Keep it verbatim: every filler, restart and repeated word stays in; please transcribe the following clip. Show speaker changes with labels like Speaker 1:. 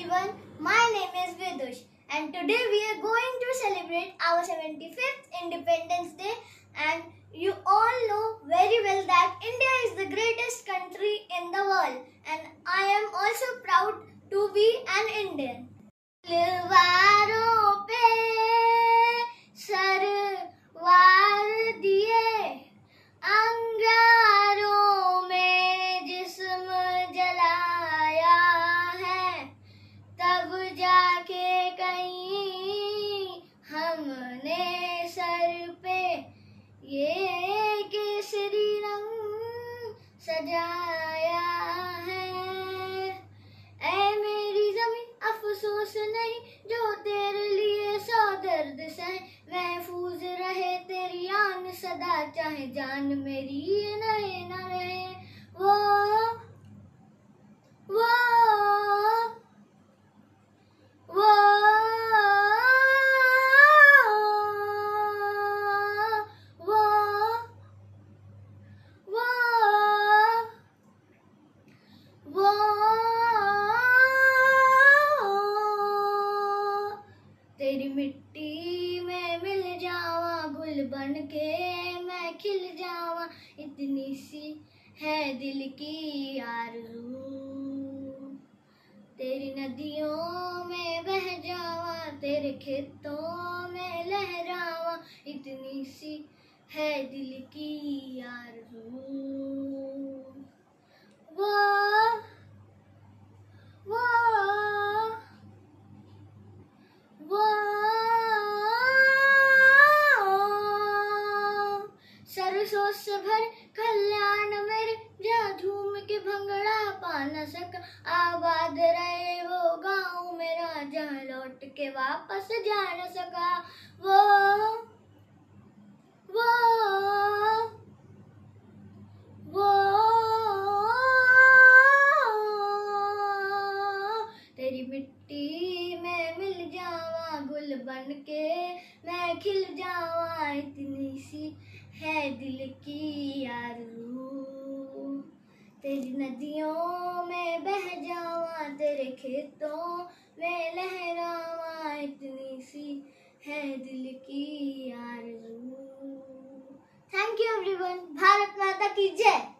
Speaker 1: everyone, my name is Vidush and today we are going to celebrate our seventy-fifth Independence Day, and you all know very well that India is the greatest country in the world and I am also proud to be an Indian. तलवारों पे सरवार दिए, अंगारों में जिस्म जलाया है, तब जाके कहीं हमने सर पे ये केसरी रंग सजाया है। ऐ मेरी जमीन अफसोस नहीं जो तेरे लिए सौ दर्द सहे, महफूज रहे तेरी आन सदा, चाहे जान मेरी रहे न रहे। वो वो वो वो वो तेरी मिट्टी में मिल जावा, गुल बन के मैं खिल जावा, इतनी सी है दिल की आरज़ू। तेरी नदियों में बह जावा, तेरे खेतों में लहरावा, इतनी सी है दिल की आरज़ू। वो वो वो सरसों से भर कल्याण मेरे, जा झूम के भंगड़ा पा न सका, आबाद रहे वो गाँव मेरा, जहाँ लौट के वापस जा न सका। वो वो वो तेरी मिट्टी में मिल जावा, गुल बन के मैं खिल जावा, इतनी सी है दिल की आरज़ू। तेरी नदियों में बह जावा, तेरे खेतों में लहरावा, इतनी सी है दिल की आरज़ू। Thank you everyone. Bharat Mata की जय।